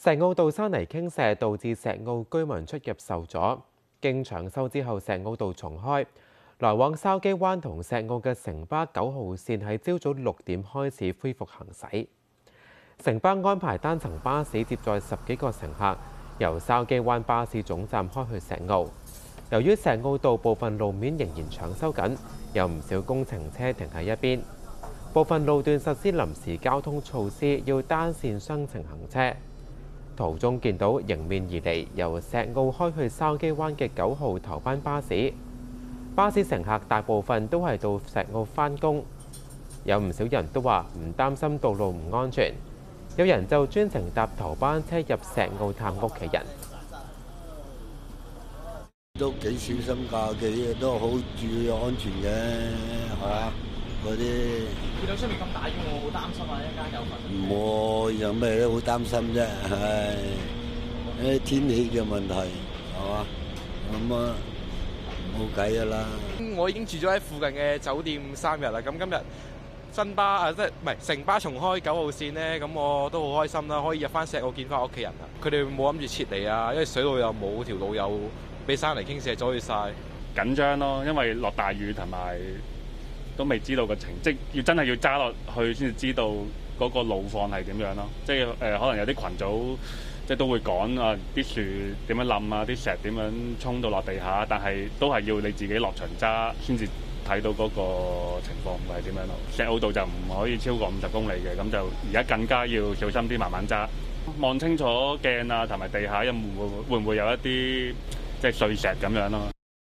石澳道山泥傾瀉導致石澳居民出入受阻，經搶修之後，石澳道重開，來往筲箕灣同石澳嘅城巴9號線喺朝早6點開始恢復行駛。城巴安排單層巴士接載10幾個乘客，由筲箕灣巴士總站開去石澳。由於石澳道部分路面仍然搶修緊，有唔少工程車停喺一邊，部分路段實施臨時交通措施，要單線雙程行車。途中見到迎面而嚟由石澳開去筲箕灣嘅9號頭班巴士，巴士乘客大部分都係到石澳返工，有唔少人都話唔擔心道路唔安全，有人就專程搭頭班車入石澳探屋企人。 都幾小心㗎，都好注意安全嘅，係嘛？嗰啲見到出面咁大雨，我好擔心啊！一間有份唔會有咩都好擔心啫，唉，啲天氣嘅問題係嘛？咁啊冇計㗎啦。 我已經住咗喺附近嘅酒店3日啦，咁今日新巴即係唔係城巴重開9號線咧，咁我都好開心啦，可以入翻石澳見翻屋企人啦。佢哋冇諗住撤離啊，因為水路又冇，條路又俾山泥傾瀉阻住晒， 緊張咯，因為落大雨同埋都未知道個情，即要真係要揸落去先至知道嗰個路況係點樣咯。即係可能有啲群組即係都會講啊，啲樹點樣冧啊，啲石點樣衝到落地下，但係都係要你自己落場揸先至睇到嗰個情況係點樣咯。石澳道就唔可以超過50公里嘅，咁就而家更加要小心啲，慢慢揸，望清楚鏡啊，同埋地下會唔會有一啲即係碎石咁樣咯。